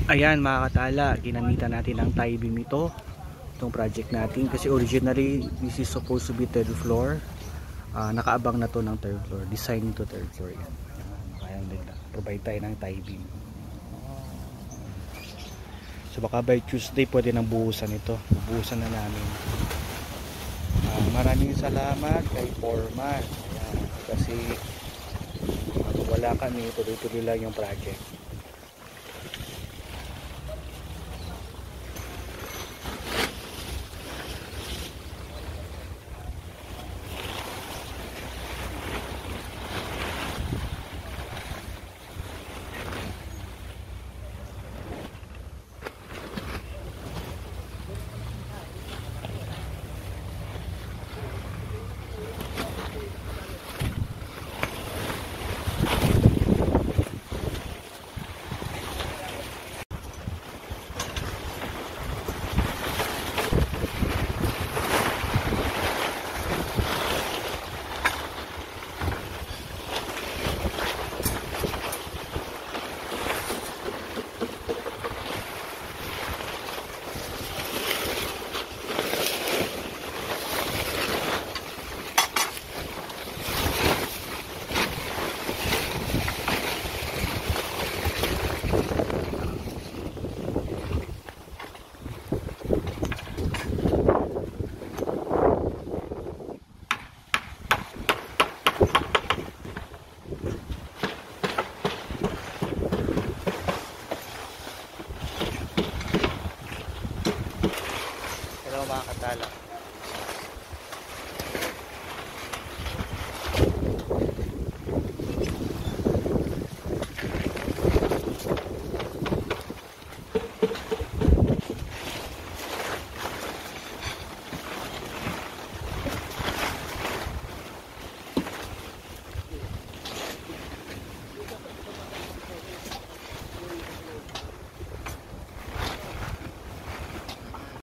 Ayan mga katala, ginamitan natin ng tie beam itong project natin kasi originally this is supposed to be third floor. Nakaabang na to ng third floor, design to third floor yan. Kaya provide tayo ng tie beam. So baka by Tuesday pwede nang buhusan ito, bubuhusan na namin. Maraming salamat kay Foreman. Ayan, kasi wala kami, tuloy-tuloy lang yung project. Hello mga katala.